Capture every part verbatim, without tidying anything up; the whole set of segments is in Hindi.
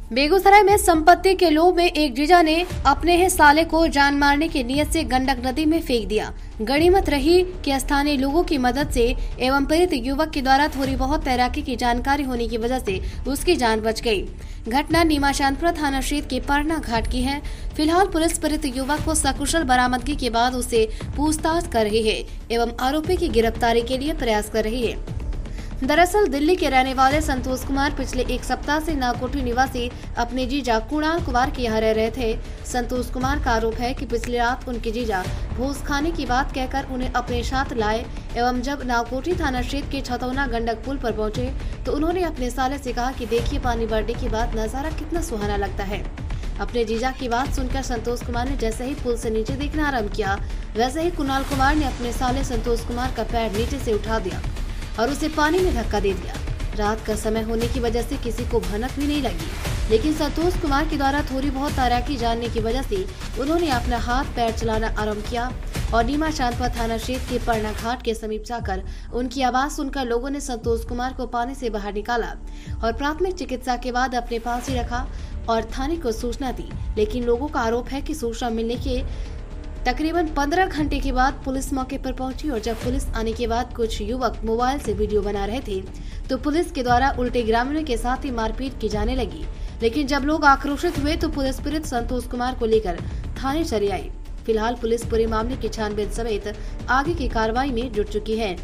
बेगूसराय में संपत्ति के लोभ में एक जीजा ने अपने ही साले को जान मारने की नीयत से गंडक नदी में फेंक दिया। गनीमत रही कि स्थानीय लोगों की मदद से एवं पीड़ित युवक के द्वारा थोड़ी बहुत तैराकी की जानकारी होने की वजह से उसकी जान बच गई। घटना नीमाचांदपुरा थाना क्षेत्र के परना घाट की है। फिलहाल पुलिस पीड़ित युवक को सकुशल बरामदगी के बाद उससे पूछताछ कर रही है एवं आरोपी की गिरफ्तारी के लिए प्रयास कर रही है। दरअसल दिल्ली के रहने वाले संतोष कुमार पिछले एक सप्ताह से नाकोठी निवासी अपने जीजा कुणाल कुमार के यहाँ रह रहे थे। संतोष कुमार का आरोप है कि पिछली रात उनके जीजा भोज खाने की बात कहकर उन्हें अपने साथ लाए एवं जब नाकोठी थाना क्षेत्र के छतौना गंडक पुल पर पहुंचे तो उन्होंने अपने साले से कहा कि देखिए पानी बढ़ने के बाद नजारा कितना सुहाना लगता है। अपने जीजा की बात सुनकर संतोष कुमार ने जैसे ही पुल से नीचे देखना आरम्भ किया वैसे ही कुणाल कुमार ने अपने साले संतोष कुमार का पैर नीचे से उठा दिया और उसे पानी में धक्का दे दिया। रात का समय होने की वजह से किसी को भनक भी नहीं लगी, लेकिन संतोष कुमार के द्वारा थोड़ी बहुत तैराकी जानने की वजह से उन्होंने अपना हाथ पैर चलाना आरंभ किया और नीमाचांदपुरा थाना क्षेत्र के परना घाट के समीप जाकर उनकी आवाज सुनकर लोगों ने संतोष कुमार को पानी से बाहर निकाला और प्राथमिक चिकित्सा के बाद अपने पास ही रखा और थाने को सूचना दी। लेकिन लोगों का आरोप है कि सूचना मिलने के तकरीबन पंद्रह घंटे के बाद पुलिस मौके पर पहुंची और जब पुलिस आने के बाद कुछ युवक मोबाइल से वीडियो बना रहे थे तो पुलिस के द्वारा उल्टे ग्रामीणों के साथ ही मारपीट की जाने लगी। लेकिन जब लोग आक्रोशित हुए तो पुलिस पीड़ित संतोष कुमार को लेकर थाने चली आई। फिलहाल पुलिस पूरे मामले की छानबीन समेत आगे की कार्रवाई में जुट चुकी है।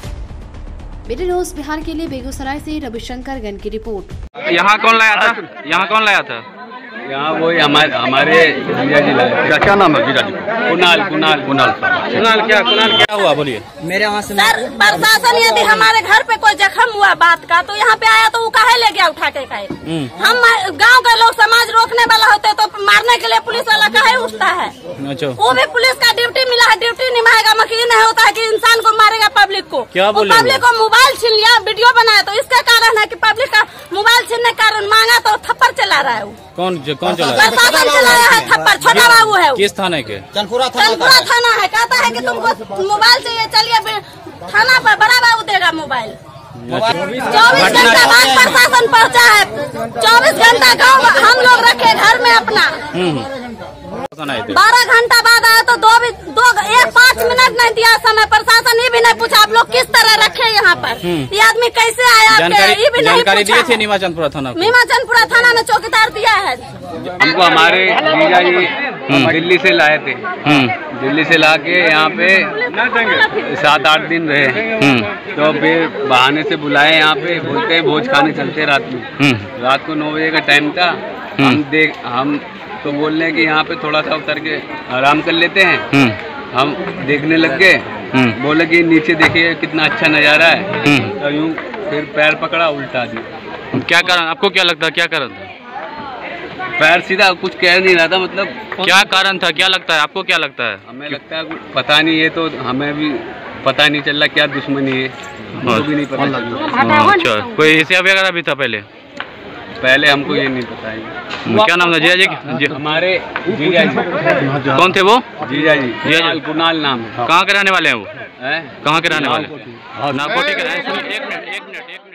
बीडी न्यूज़ बिहार के लिए बेगूसराय से रविशंकर गन की रिपोर्ट। यहाँ कौन लाया था? यहाँ कौन लाया था? यहाँ वही हमारे हमारे जीजा जी लाए। क्या नाम है जीजा जी? कुणाल कुणाल कुणाल कुणाल क्या कुणाल क्या हुआ बोलिए? मेरे वहाँ से सर प्रशासन यदि हमारे घर पे कोई जख्म हुआ बात का तो यहाँ पे आया तो वो काहे ले गया उठा के काहे? हम गांव के लोग समाज रोकने वाला होते तो मारने के लिए पुलिस वाला काहे उठता है? वो भी पुलिस का ड्यूटी मिला है, ड्यूटी निभाएगा। मकीन नहीं होता है कि इंसान को मारेगा पब्लिक को। क्या बोले? पब्लिक को मोबाइल छीन लिया, वीडियो बनाया तो इसका कारण है कि पब्लिक का मोबाइल छीनने के कारण मांगा तो थप्पड़ चला रहा है। वो कौन कौन चला? प्रशासन चलाया है थप्पड़। छोटा बाबू है। किस थाने के? चनपुरा थाना थाना है। कहता है कि तुमको मोबाइल चाहिए, चलिए थाना पर बड़ा बाबू देगा मोबाइल। चौबीस घंटा बाद प्रशासन पहुंचा है। चौबीस घंटा गाँव हम लोग रखे घर में अपना। बारह घंटा बाद आया तो दो भी दो एक पाँच मिनट नहीं दिया समय। प्रशासन ये भी नहीं पूछा आप लोग किस तरह रखे यहाँ पर, ये आदमी कैसे आया, ये भी नहीं जानकारी दिए थे। नीमाचांदपुरा थाना नीमाचांदपुरा थाना ने चौकीदार दिया है। हमको हमारे जीजा जी दिल्ली से लाए थे। दिल्ली से लाके यहाँ पे सात आठ दिन रहे तो फिर बहाने से बुलाए यहाँ पे। बोलते हैं भोज खाने चलते रात में। रात को नौ बजे का टाइम था। हम देख हम तो बोल रहे हैं कि यहाँ पे थोड़ा सा उतर के आराम कर लेते हैं। हम देखने लग गए, बोले कि नीचे देखिए कितना अच्छा नज़ारा है। तो यूँ फिर पैर पकड़ा उल्टा दिया। क्या कारण आपको क्या लगता है? क्या कारण था? पैर सीधा कुछ कह नहीं रहा था। मतलब क्या कारण था? क्या लगता है आपको? क्या लगता है? हमें लगता है पता नहीं, ये तो हमें भी पता नहीं चल रहा क्या दुश्मनी है, हमको भी नहीं पता चल रहा। अच्छा, कोई हिसाब वगैरह भी था पहले? पहले हमको ये नहीं पता है। क्या नाम था जीजा जी? जी हमारे जीजा जी। कौन थे वो? जीजा जी जीजा कुणाल नाम है। कहाँ के रहने वाले हैं वो? है कहाँ के रहने वाले? नाकोटी के रहने। एक मिनट एक मिनट एक मिनट